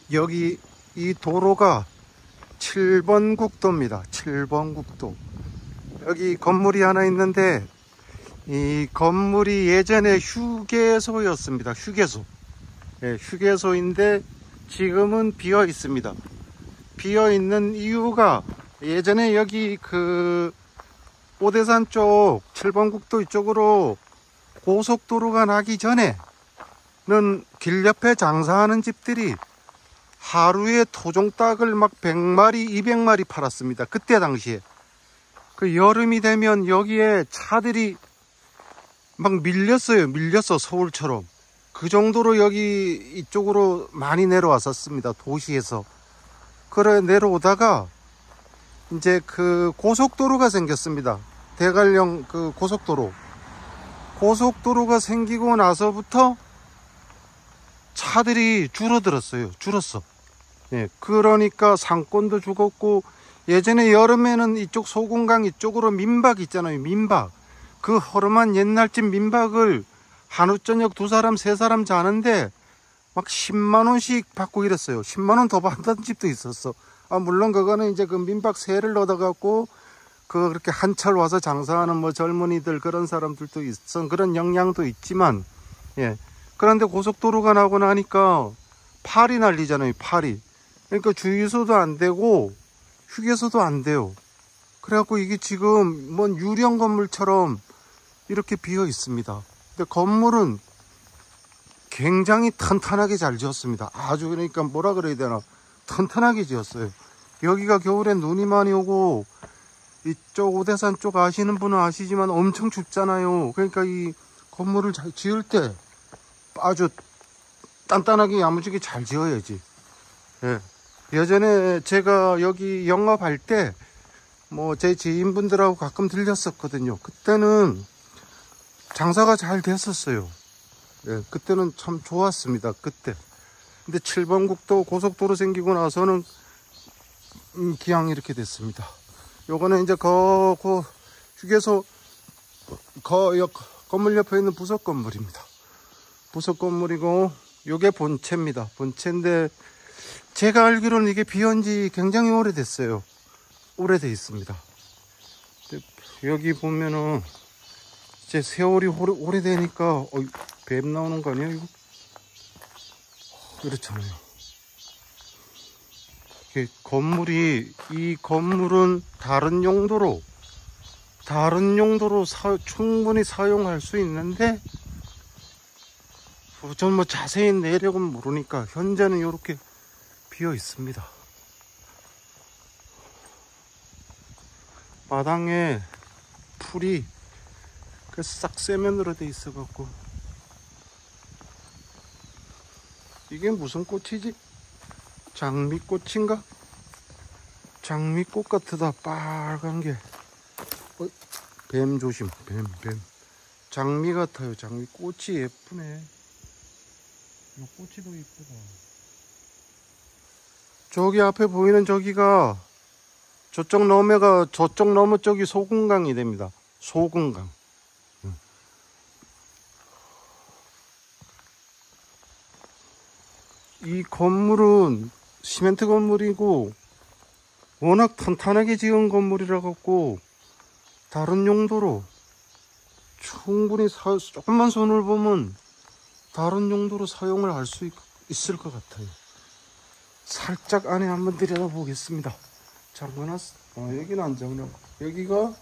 여기 이 도로가 7번 국도입니다. 7번 국도. 여기 건물이 하나 있는데 이 건물이 예전에 휴게소였습니다. 휴게소. 예, 휴게소인데 지금은 비어 있습니다. 비어 있는 이유가 예전에 여기 그 오대산 쪽 7번 국도 이쪽으로 고속도로가 나기 전에는 길 옆에 장사하는 집들이 하루에 토종닭을 막 100마리, 200마리 팔았습니다. 그때 당시에. 그 여름이 되면 여기에 차들이 막 밀렸어, 서울처럼. 그 정도로 여기 이쪽으로 많이 내려왔었습니다. 도시에서. 그래 내려오다가 이제 그 고속도로가 생겼습니다. 대관령 그 고속도로가 생기고 나서부터 차들이 줄었어. 예, 그러니까 상권도 죽었고, 예전에 여름에는 이쪽 소금강 이쪽으로 민박 있잖아요. 민박. 그 허름한 옛날집 민박을 한우 저녁 2사람, 3사람 자는데 막 10만원씩 받고 이랬어요. 10만원 더 받는 집도 있었어. 물론 그거는 이제 그 민박 세를 얻어갖고 그렇게 한철 와서 장사하는 뭐 젊은이들 그런 사람들도 있어. 그런 영향도 있지만, 예. 그런데 고속도로가 나고 나니까 파리 난리잖아요. 파리. 그러니까 주유소도 안 되고 휴게소도 안 돼요. 그래갖고 이게 지금 뭔 유령 건물처럼 이렇게 비어 있습니다. 근데 건물은 굉장히 탄탄하게 잘 지었습니다. 아주 그러니까 뭐라 그래야 되나, 탄탄하게 지었어요. 여기가 겨울엔 눈이 많이 오고 이쪽 오대산 쪽 아시는 분은 아시지만 엄청 춥잖아요. 그러니까 이 건물을 잘 지을 때 아주 단단하게 야무지게 잘 지어야지. 예. 예전에 제가 여기 영업할 때 뭐 제 지인분들하고 가끔 들렸었거든요. 그때는 장사가 잘 됐었어요. 예, 그때는 참 좋았습니다. 그때. 근데 7번 국도 고속도로 생기고 나서는 기왕 이렇게 됐습니다. 요거는 이제 휴게소 건물 옆에 있는 부속 건물입니다. 부속 건물이고 요게 본체입니다. 본체인데 제가 알기로는 이게 비온 지 굉장히 오래됐어요. 오래돼 있습니다. 여기 보면은 이제 세월이 오래되니까 뱀 나오는 거 아니에요 이거? 그렇잖아요. 이 건물은 다른 용도로 충분히 사용할 수 있는데, 전 뭐 자세히 내력은 모르니까 현재는 이렇게 비어 있습니다. 마당에 풀이 싹 세면으로 돼 있어 갖고, 이게 무슨 꽃이지? 장미꽃인가? 장미꽃 같으다. 빨간 게. 뱀 조심. 뱀. 장미 같아요. 장미. 꽃이 예쁘네. 이 꽃이 더 예쁘다. 저기 앞에 보이는 저기가 저쪽 너머 쪽이 소금강이 됩니다. 소금강. 이 건물은 시멘트 건물이고 워낙 탄탄하게 지은 건물이라 갖고 다른 용도로 충분히 조금만 손을 보면 다른 용도로 사용을 할 수 있을 것 같아요. 살짝 안에 한번 들여다 보겠습니다. 잠궈놨어. 여기는 안 잠궈. 여기가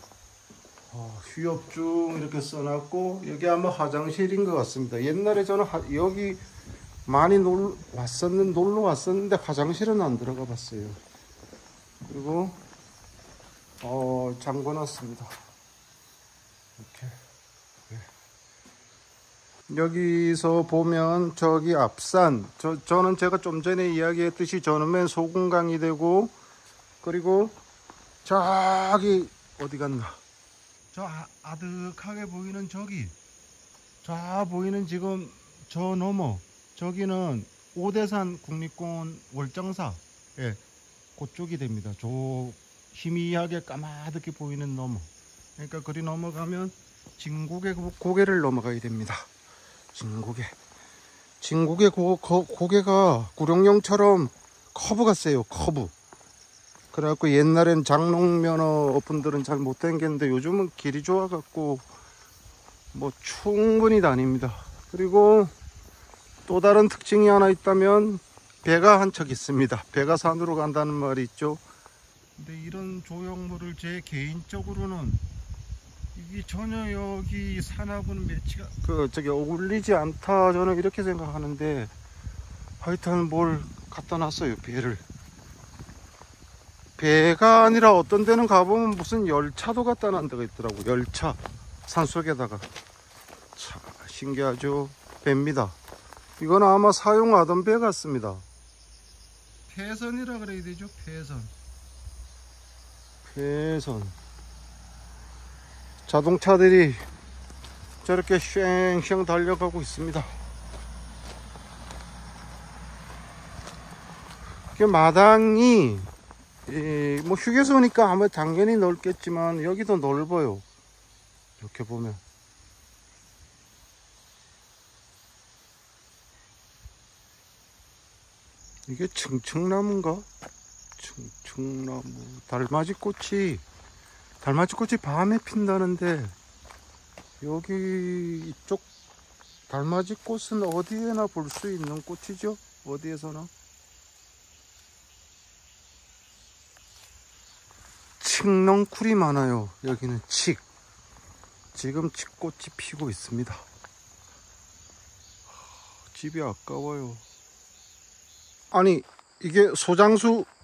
휴업중 이렇게 써놨고, 여기 아마 화장실인 것 같습니다. 옛날에 저는 여기 많이 놀러 왔었는데 화장실은 안 들어가 봤어요. 그리고 잠궈놨습니다. 이렇게. 네. 여기서 보면 저기 앞산, 저는 제가 좀 전에 이야기했듯이 저놈의 소금강이 되고, 그리고 저기 어디 갔나, 저 아득하게 보이는 저 보이는 지금 저 너머, 저기는 오대산 국립공원 월정사, 예, 그쪽이 됩니다. 저 희미하게 까마득히 보이는 너머. 그러니까 그리 넘어가면 진국의 고개를 넘어가야 됩니다. 진국에. 진국의 고개가 구룡령처럼 커브가 세요. 커브. 그래갖고 옛날엔 장롱면허 분들은 잘 못 다녔는데 요즘은 길이 좋아갖고 뭐 충분히 다닙니다. 그리고 또 다른 특징이 하나 있다면 배가 한 척 있습니다. 배가 산으로 간다는 말이 있죠. 근데 이런 조형물을 제 개인적으로는 이게 전혀 여기 산하고는 매치가 어울리지 않다, 저는 이렇게 생각하는데, 하여튼 뭘 갖다 놨어요. 배가 아니라 어떤 데는 가보면 무슨 열차도 갖다 놨는 데가 있더라고. 열차 산속에다가. 참 신기하죠. 배입니다. 이건 아마 사용하던 배 같습니다. 폐선이라 그래야 되죠. 폐선. 자동차들이 저렇게 쉥쉥 달려가고 있습니다. 마당이 뭐 휴게소니까 아마 당연히 넓겠지만 여기도 넓어요. 이렇게 보면 이게 층층나무인가? 층층나무. 달맞이꽃이 밤에 핀다는데, 여기 이쪽 달맞이꽃은 어디에나 볼 수 있는 꽃이죠? 어디에서나. 칡넝쿨이 많아요. 여기는 지금 칡꽃이 피고 있습니다. 집이 아까워요. 아니 이게 소장수